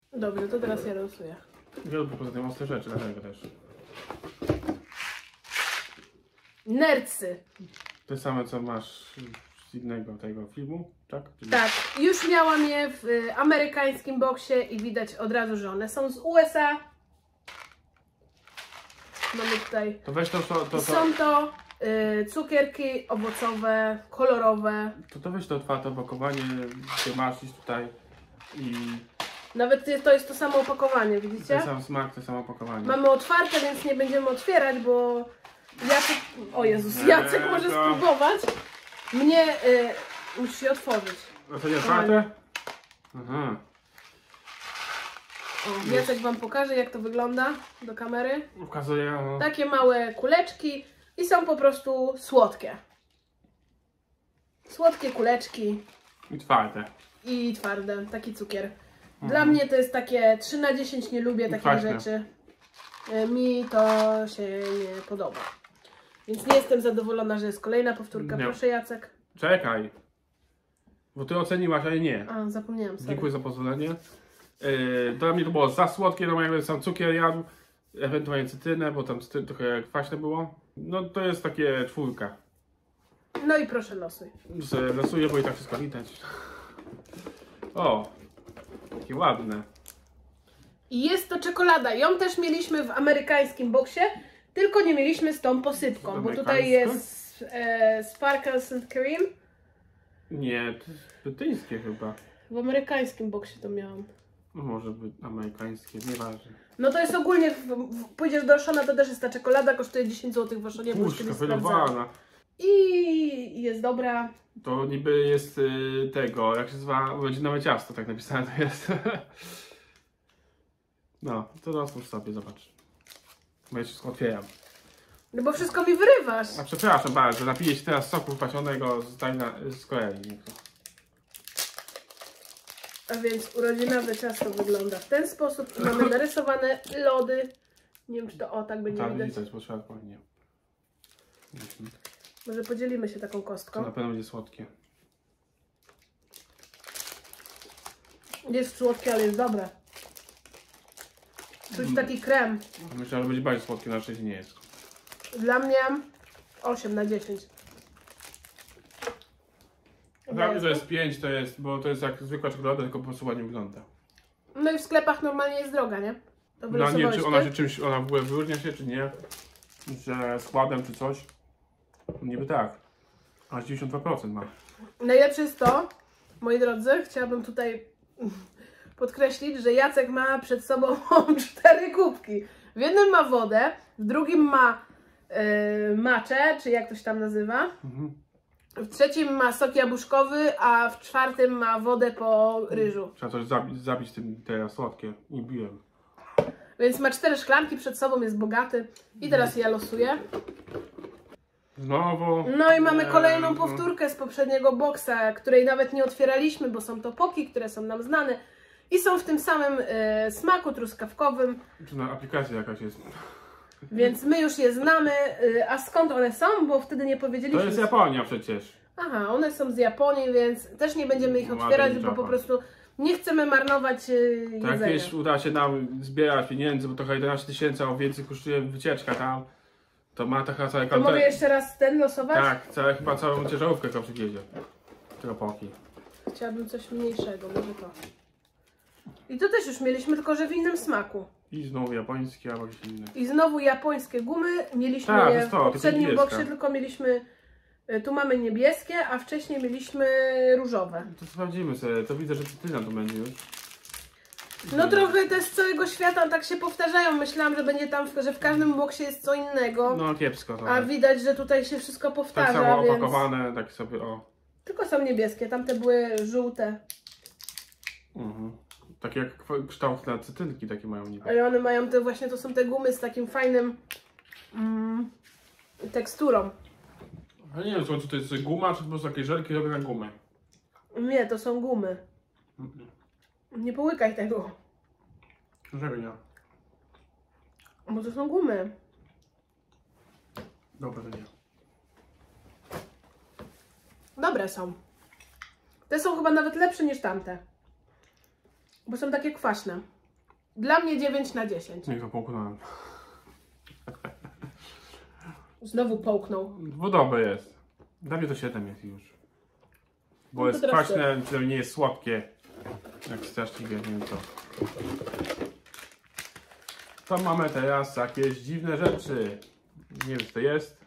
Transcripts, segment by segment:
Dobrze, to teraz ja losuję. Ja lubię poza tym ostre rzeczy, dlatego też. Nercy. Te same, co masz z innego tego filmu, tak? Czyli... Tak, już miałam je w amerykańskim boksie i widać od razu, że one są z USA. Mamy tutaj... To weź to... Są to cukierki owocowe, kolorowe. To weź to otwarte opakowanie, gdzie masz iść tutaj i... Nawet to jest to samo opakowanie, widzicie? Ten sam smak, to samo opakowanie. Mamy otwarte, więc nie będziemy otwierać, bo Jacek... O Jezus, Jacek może spróbować. Mnie... musi się otworzyć. A to nie otwarte? Aha. O, Jacek wam pokaże, jak to wygląda do kamery. Pokazuję, no. Takie małe kuleczki i są po prostu słodkie. Słodkie kuleczki I twarde. i twarde, taki cukier. Dla mnie to jest takie 3 na 10, nie lubię takich kwaśne. rzeczy. Mi to się nie podoba. Więc nie jestem zadowolona, że jest kolejna powtórka. Nie. Proszę Jacek. Czekaj. Bo ty oceniłaś, ale nie. A, zapomniałam sobie. Dziękuję za pozwolenie. Dla mnie to było za słodkie, no jakby sam cukier jadł, ewentualnie cytrynę, bo tam cytryn trochę kwaśne było. No to jest takie 4. No i proszę losuj. Losuję, bo i tak wszystko widać. O, takie ładne. I jest to czekolada. Ją też mieliśmy w amerykańskim boksie, tylko nie mieliśmy z tą posypką, bo tutaj jest Sparkles and Cream. Nie, to jest brytyjskie chyba. W amerykańskim boksie to miałam. No może być amerykańskie, nieważne. No to jest ogólnie, pójdziesz do Auchana, to też jest ta czekolada, kosztuje 10 zł w Auschonie, bo już Puszka kiedyś wylowana. sprawdzałam. I jest dobra. To niby jest tego, jak się nazywa, będzie nowe ciasto, tak napisane to jest. No, to otwórz sobie, zobacz. Bo ja wszystko otwieram. No bo wszystko mi wyrywasz. A przepraszam bardzo, napiję się teraz soku pasionego z Korei. A więc urodzinowe ciasto wygląda w ten sposób. Mamy narysowane lody. Nie wiem, czy to tak będzie Tak, widać. widać, bo trzeba ładnie. Może podzielimy się taką To kostką. na pewno będzie słodkie. Jest słodkie, ale jest dobre. Czuć taki krem. Myślę, że będzie bardziej słodkie, na szczęście nie jest. Dla mnie 8 na 10. Dla mnie to jest 5, to jest, bo to jest jak zwykła czekolada, tylko po prostu ładnie wygląda. No i w sklepach normalnie jest droga, nie? To No nie wiem, czy ona ty? się czymś, ona w ogóle wyróżnia się, czy nie. Że składem, czy coś. Niby tak. Aż 92% ma. Najlepsze jest to, moi drodzy, chciałabym tutaj podkreślić, że Jacek ma przed sobą 4 kubki. W jednym ma wodę, w drugim ma maczę, czy jak to się tam nazywa. Mhm. W trzecim ma sok jabłuszkowy, a w czwartym ma wodę po ryżu. Trzeba coś zabić tym te słodkie. Nie biłem. Więc ma 4 szklanki przed sobą, jest bogaty. I teraz ja losuję. Znowu. No i mamy kolejną powtórkę z poprzedniego boksa, której nawet nie otwieraliśmy, bo są to poki, które są nam znane. I są w tym samym smaku truskawkowym. Czy na aplikacja jakaś jest? Więc my już je znamy. A skąd one są? Bo wtedy nie powiedzieliśmy. To jest Japonia przecież. Aha, one są z Japonii, więc też nie będziemy ich Ładny otwierać, bo po Japan. prostu nie chcemy marnować To jedzenia. jak kiedyś uda się nam zbierać pieniędzy, bo trochę 11 000, a więcej kosztuje wycieczka tam, to ma taka cała To mogę jeszcze raz ten losować? Tak, chyba całą ciężarówkę go przywiezie. Tropoki. Chciałabym coś mniejszego, może to. I to też już mieliśmy, tylko że w innym smaku. I znowu japońskie, albo jakieś inne. I znowu japońskie gumy. Mieliśmy Tak, je jest w to, poprzednim tylko niebieska. boksie, tylko mieliśmy... Tu mamy niebieskie, a wcześniej mieliśmy różowe. To sprawdzimy sobie, to widzę, że cytryna to będzie już. No trochę te z całego świata tak się powtarzają. Myślałam, że będzie tam, że w każdym boksie jest co innego. No kiepsko to. A widać, że tutaj się wszystko Tak powtarza, samo więc... opakowane, tak sobie o. Tylko są niebieskie, tamte były żółte. Takie jak kształt na cytrynki takie mają niby. Ale one mają te właśnie, to są te gumy z takim fajnym teksturą. Ale nie wiem, co to jest guma, czy po prostu takie żelki robione na gumę. Nie, to są gumy. Nie połykaj tego. Dlaczego nie? Bo to są gumy. Dobra, to nie. Dobre są. Te są chyba nawet lepsze niż tamte. Bo są takie kwaśne. Dla mnie 9 na 10. Nie, to połknąłem. Znowu połknął. Bo dobre jest. Dla mnie to 7 jest już. Bo No to jest teraz kwaśne, przynajmniej nie jest słodkie. Jak straszliwie, nie wiem co. To mamy teraz jakieś dziwne rzeczy. Nie wiem co to jest.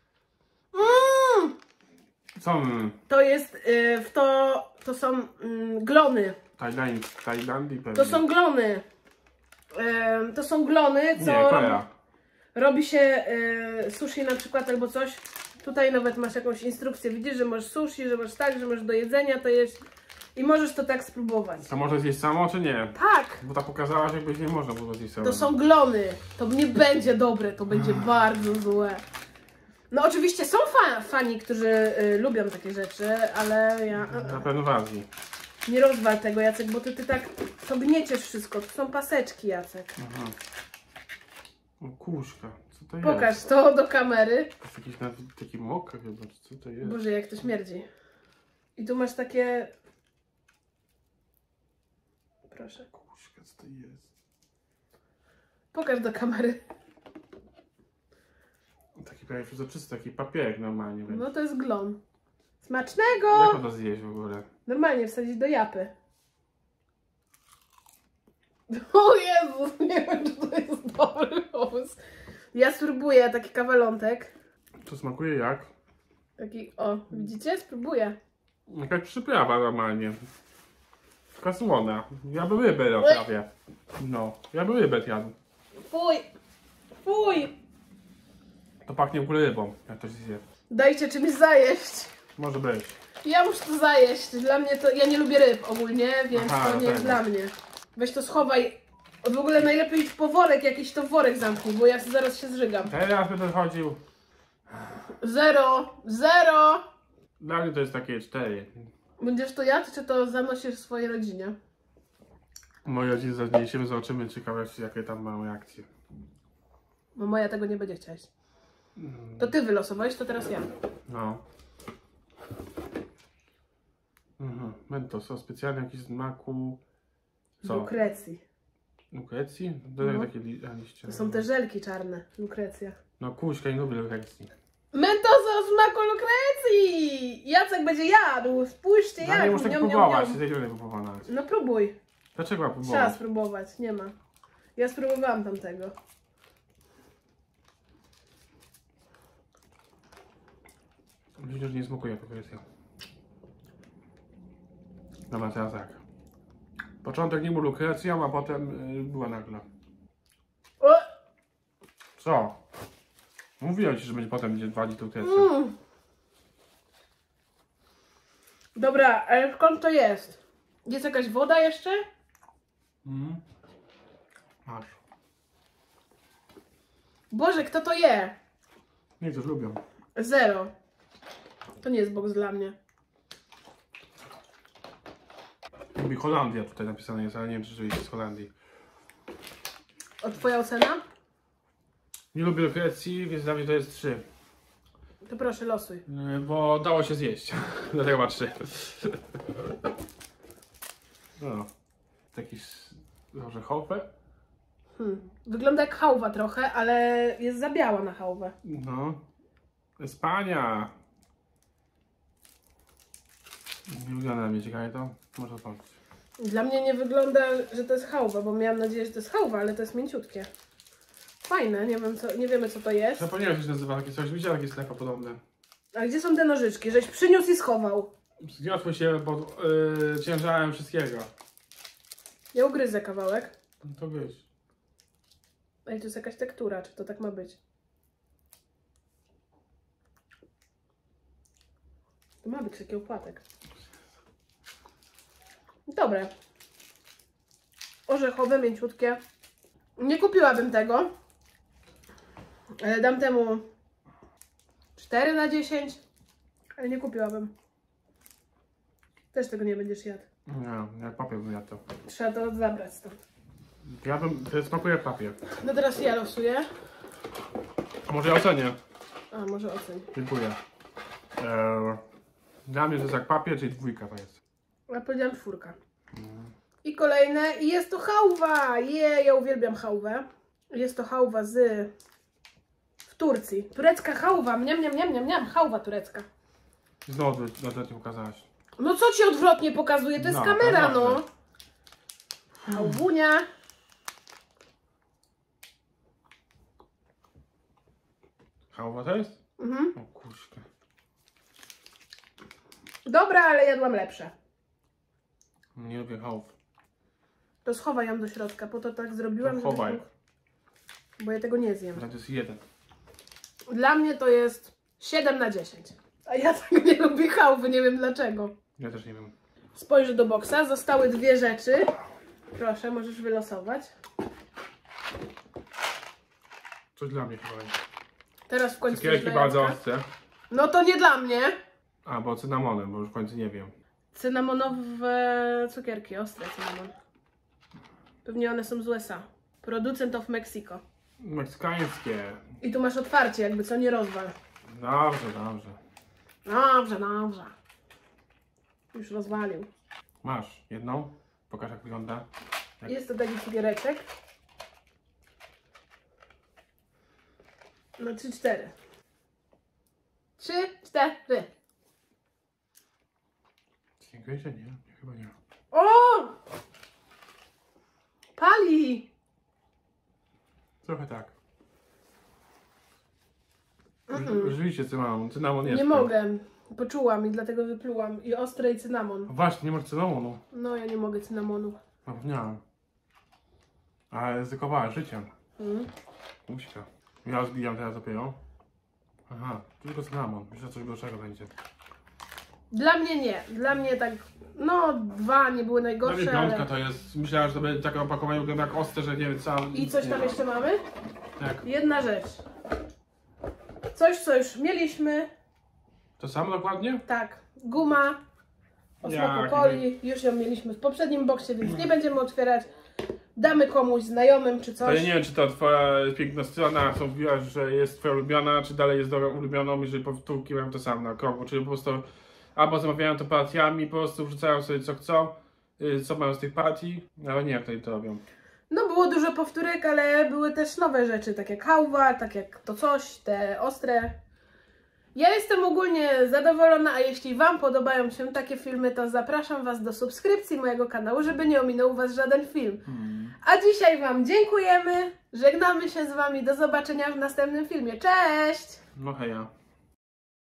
Są To jest, to są glony. Tajlandii pewnie. To są glony. To są glony, co Nie, Korea. robi się sushi na przykład albo coś. Tutaj nawet masz jakąś instrukcję. Widzisz, że masz sushi, że masz tak, że masz do jedzenia, to jest i możesz to tak spróbować. To może zjeść samo, czy nie? Tak, Bo ta pokazałaś, jakbyś nie można było zjeść samo. to są glony. To nie będzie dobre, to będzie bardzo złe. No oczywiście są fani, którzy lubią takie rzeczy, ale ja... Na pewno w Azji. Nie rozwal tego, Jacek, bo ty tak to gnieciesz wszystko. To są paseczki, Jacek. Aha. O kuszka, co to jest? Pokaż to do kamery. To jest jakiś taki mokry chyba, czy co to jest? Boże, jak to śmierdzi. I tu masz takie... Proszę. Kuszka, co to jest? Pokaż do kamery. Taki prawie przezroczysty, taki papierek normalnie. No to jest glon. Smacznego! Jak to zjeść w ogóle? Normalnie wsadzić do japy. O Jezus, nie wiem, czy to jest dobry pomysł. Ja spróbuję taki kawalątek. To smakuje jak? Taki, o, widzicie? Spróbuję. Jakaś przyprawa normalnie. Taka słona. Ja bym rybę jadł prawie. No, ja bym rybę jadł. Fuj! Fuj! To pachnie w ogóle rybą, jak to się zje. Dajcie czymś zajeść. Może być. Ja muszę to zajeść. Dla mnie to... Ja nie lubię ryb ogólnie, więc Aha, to nie jest dobra. dla mnie. Weź to schowaj. W ogóle najlepiej iść po worek jakiś, to worek zamknij, bo ja zaraz się zżygam. Teraz będę chodził. 0! 0! Dla mnie to jest takie 4. Będziesz to jadł, czy to zanosisz swojej rodzinie? Moje rodziny zaniesiemy, zobaczymy ciekawe jakie tam mają reakcje. Bo moja tego nie będzie chcieć. To ty wylosowałeś, to teraz ja. No. Mentos, o specjalnie jakiś smaku. Co? Lukrecji. Lukrecji? No. Takie liście. To są te żelki czarne. Lukrecja. No kuźka, nie lubię lukrecji. Mentos o smaku lukrecji! Jacek będzie jadł. Spójrzcie Ja nie jak. muszę Niam, niam, próbować, niam. tej nie próbować. No próbuj. Dlaczego mam Trzeba próbować? spróbować. Nie ma. Ja spróbowałam tamtego. Widzisz, że nie smakuje lukrecja. Dobra, teraz tak. Początek nie był lukrecją, a potem była nagle. O! Co? Mówiłem ci, że będzie potem będzie walić lukrecję. Dobra, ale skąd to jest? Jest jakaś woda jeszcze? Masz. Boże, kto to je? Niektórzy lubią. 0. To nie jest boks dla mnie. Lubi Holandia tutaj napisane jest, ale nie wiem, czy rzeczywiście z Holandii. A twoja ocena? Nie lubię lukrecji, więc dla mnie to jest 3. To proszę, losuj. Bo dało się zjeść. Dlatego ma 3. No. Jakiś orzechowe? Wygląda jak chałwa trochę, ale jest za biała na chałwę. No. Espania. Nie wygląda na mnie ciekawie to. Może otworzyć. Dla mnie nie wygląda, że to jest chałwa, bo miałam nadzieję, że to jest chałwa, ale to jest mięciutkie. Fajne, nie wiemy co to jest. Zapomniałem, jak się nazywa takie coś. Widziałem takie sklepy podobne. A gdzie są te nożyczki? Żeś przyniósł i schował. Zniosły się pod ciężarem wszystkiego. Ja ugryzę kawałek. No to być. A i tu jest jakaś tektura, czy to tak ma być? To ma być taki opłatek. Dobre. Orzechowe, mięciutkie. Nie kupiłabym tego. Ale dam temu 4 na 10. Ale nie kupiłabym. Też tego nie będziesz jadł. Nie, jak papier bym jadł to. Trzeba to zabrać stąd. Ja bym, to smakuje jak papier. No teraz ja losuję. A może ja ocenię? A, może oceń. Dziękuję. Dla mnie to jest jak papier, czyli 2 to jest. Ja powiedziałam 4. I kolejne. I jest to chałwa. Ja uwielbiam chałwę. Jest to chałwa w Turcji. Turecka chałwa. Mniam. Chałwa turecka. Znowu odwrotnie pokazałaś. No co ci odwrotnie pokazuje? To jest kamera, no. Chałwunia. Chałwa to jest? Mhm. O kurczę. Dobra, ale jadłam lepsze. Nie lubię chałw. To schowaj ją do środka, po to tak zrobiłam, To chowaj. bo ja tego nie zjem. To jest 1. Dla mnie to jest 7 na 10. A ja tak nie lubię chałwy, nie wiem dlaczego. Ja też nie wiem. Spojrzę do boksa, zostały 2 rzeczy. Proszę, możesz wylosować. Coś dla mnie chyba jest. Teraz w końcu Cukierki coś dla bardzo Jacka. ostre. No to nie dla mnie. A, bo cynamonem, bo już w końcu nie wiem. Cynamonowe cukierki, ostre cynamon. Pewnie one są z USA. Producent of Mexico. Meksykańskie. I tu masz otwarcie, jakby co, nie rozwal. Dobrze. Dobrze. Już rozwalił. Masz jedną? Pokaż jak wygląda. Jest to taki cukiereczek. No 3-4. 3-4. Dziękuję, że nie. Chyba nie. O! Pali! Trochę tak. Rzeczywiście cynamon jest. Nie mogę. Poczułam i dlatego wyplułam. I ostre i cynamon. Właśnie, nie masz cynamonu. No ja nie mogę cynamonu. Zapomniałem. Ale ryzykowała życiem. Muśka. Ja zbijam teraz dopiero. Aha, tylko cynamon. Myślę, że coś gorszego będzie. Dla mnie nie. Dla mnie tak, no 2 nie były Dla mnie najgorsze, piątka ale... to jest. Myślałem, że to będzie takie opakowanie wygląda jak ostre, że nie wiem co. I coś tam jeszcze mamy? Tak. Jedna rzecz. Coś, co już mieliśmy. To samo dokładnie? Tak. Guma o smaku coli. Już ją mieliśmy w poprzednim boksie, więc nie będziemy otwierać. Damy komuś znajomym czy To coś. ja nie wiem, czy to twoja piękna strona, co mówiłaś, że jest twoja ulubiona, czy dalej jest ulubioną, jeżeli powtórki mają to samo na krągu, czyli po prostu albo zamawiają to partiami, po prostu wrzucają sobie co chcą, co mają z tych partii, ale nie jak tutaj to robią. No było dużo powtórek, ale były też nowe rzeczy, tak jak chałwa, tak jak to coś, te ostre. Ja jestem ogólnie zadowolona, a jeśli Wam podobają się takie filmy, to zapraszam Was do subskrypcji mojego kanału, żeby nie ominął Was żaden film. A dzisiaj Wam dziękujemy, żegnamy się z Wami, do zobaczenia w następnym filmie. Cześć! No heja.